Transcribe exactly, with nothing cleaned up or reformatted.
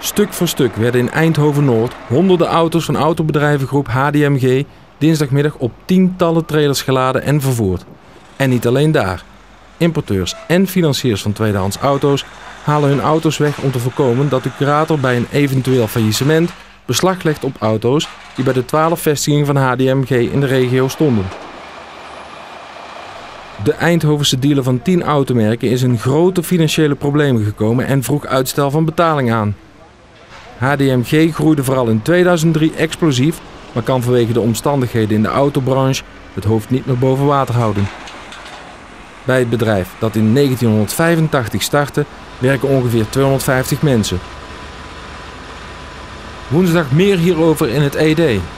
Stuk voor stuk werden in Eindhoven-Noord honderden auto's van autobedrijvengroep H D M G dinsdagmiddag op tientallen trailers geladen en vervoerd. En niet alleen daar. Importeurs en financiers van tweedehands auto's halen hun auto's weg om te voorkomen dat de curator bij een eventueel faillissement beslag legt op auto's die bij de twaalf vestigingen van H D M G in de regio stonden. De Eindhovense dealer van tien automerken is in grote financiële problemen gekomen en vroeg uitstel van betaling aan. H D M G groeide vooral in tweeduizend drie explosief, maar kan vanwege de omstandigheden in de autobranche het hoofd niet meer boven water houden. Bij het bedrijf, dat in negentienhonderdvijfentachtig startte, werken ongeveer tweehonderdvijftig mensen. Woensdag meer hierover in het E D.